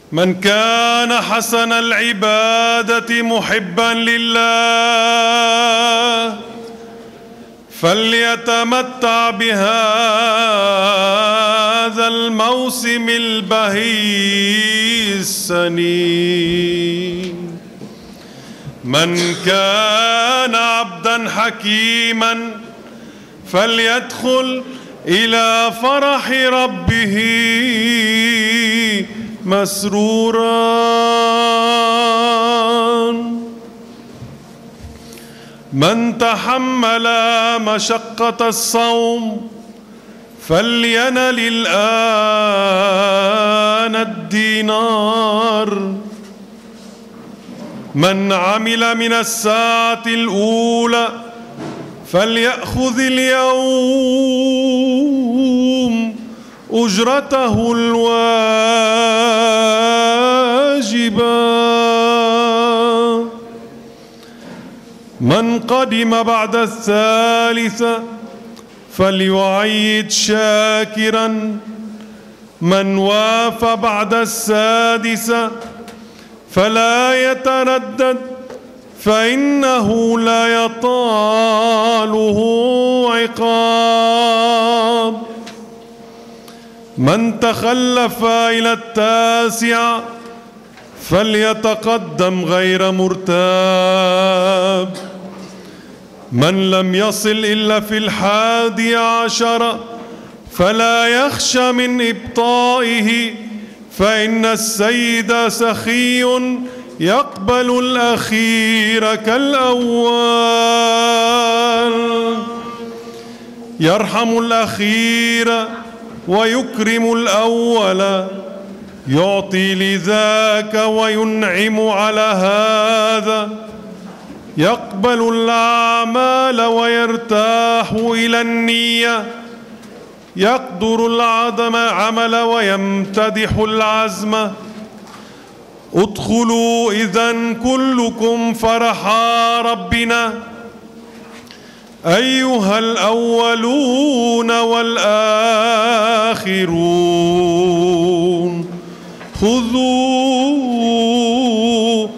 من كان حسن العبادة محبا لله فليتمتع بهذا الموسم البهي السنين. من كان عبدا حكيما فليدخل إلى فرح ربه مسرورا. من تحمل مشقة الصوم فلينل الآن الدينار. من عمل من الساعة الأولى فليأخذ اليوم أجرته الواجبة. من قدم بعد الثالثة فليعيد شاكرا. من واف بعد السادسة فلا يتردد فإنه لا يطاله عقاب. من تخلف إلى التاسعة فليتقدم غير مرتاب. من لم يصل إلا في 11 فلا يخشى من إبطائه فإن السيد سخي يقبل الأخير كالأول. يرحم الأخير ويكرم الأول، يعطي لذاك وينعم على هذا. يقبل الأعمال ويرتاح إلى النية، يقدر العمل ويمتدح العزم. ادخلوا إذن كلكم فرح ربنا أيها الأولون والآخرون. خذوا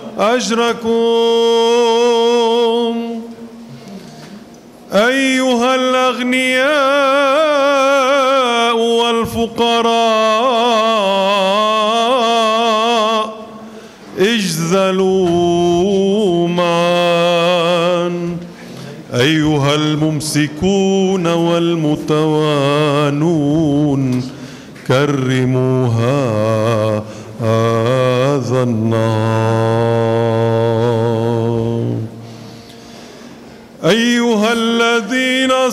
أجركم أيها الأغنياء والفقراء. اجزلوا معا أيها الممسكون والمتوانون. كرموها هذا النهار. أيها الذين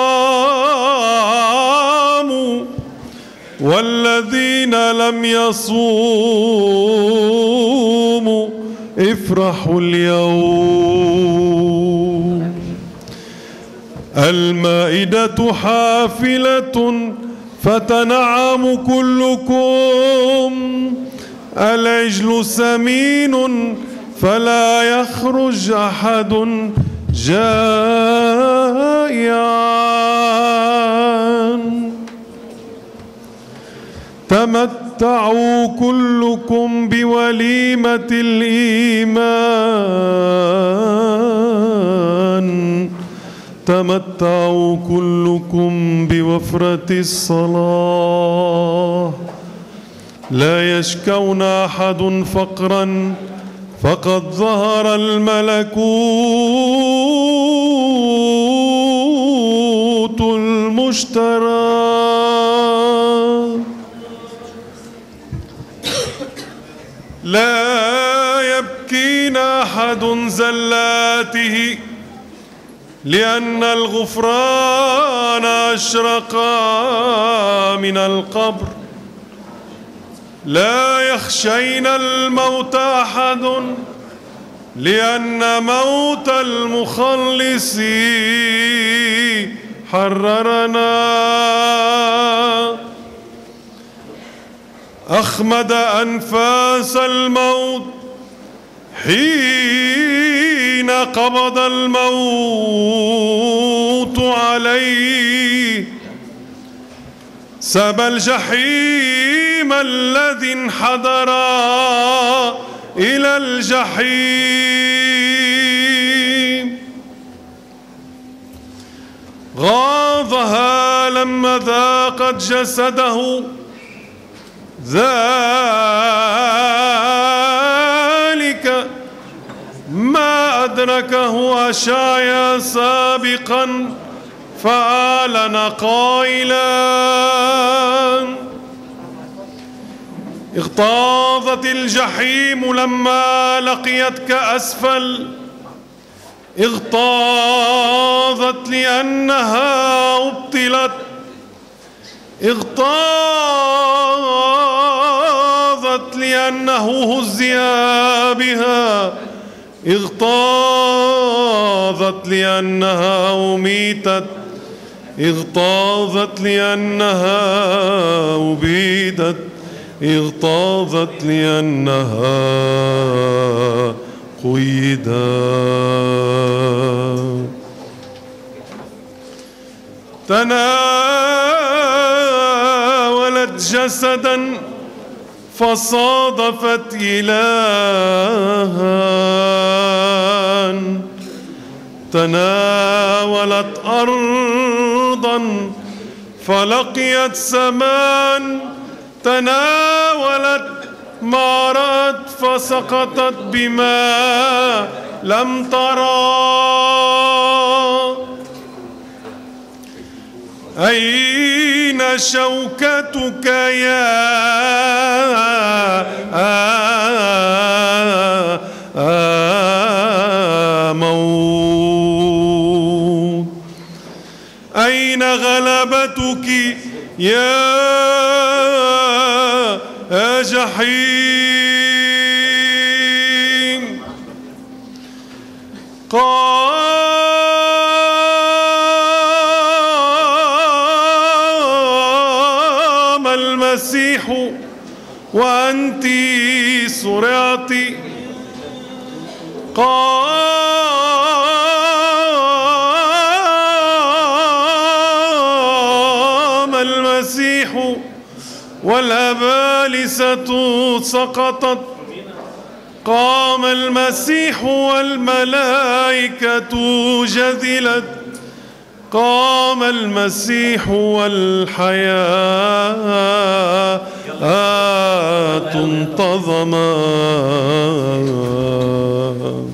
صاموا والذين لم يصوموا افرحوا اليوم. المائدة حافلة فتنعم كلكم. العجل سمين فلا يخرج أحد جائعا. تمتعوا كلكم بوليمة الإيمان. تمتعوا كلكم بوفرة الصلاة. لا يشكون أحد فقرا فقد ظهر الملكوت المشترى. لا يبكين أحد زلاته لأن الغفران أشرق من القبر. لا يخشين الموت أحد لأن موت المخلص حررنا. أخمد أنفاس الموت حين قبض الموت عليه. سب الجحيم الجحيم الذي انحدر إلى الجحيم غاضها لما ذاقت جسده ذلك ما أدركه أشعيا سابقا فأعلن قائلا اغتاظت الجحيم لما لقيتك أسفل اغتاظت لأنها أبطلت اغتاظت لأنه هزئ بها اغتاظت لأنها أميتت اغتاظت لأنها أبيدت اغتاظت لأنها قيدت تناولت جسدا فصادفت إلها تناولت أرضا فلقيت سمان تناولت ما رأت فسقطت بما لم ترى أين شوكتك يا موت أين غلبتك يا جحيم قام المسيح وأنت صرعت قام المسيح والأبالسة سقطت قام المسيح والملائكة جذلت قام المسيح والحياة انتظمت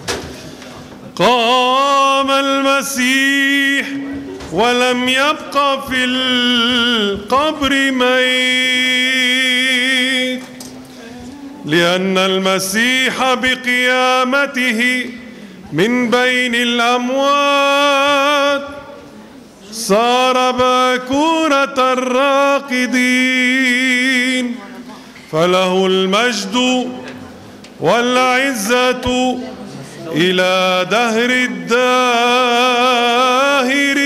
قام المسيح ولم يبق في القبر ميت لأن المسيح بقيامته من بين الأموات صار باكورة الراقدين فله المجد والعزة إلى دهر الداهرين.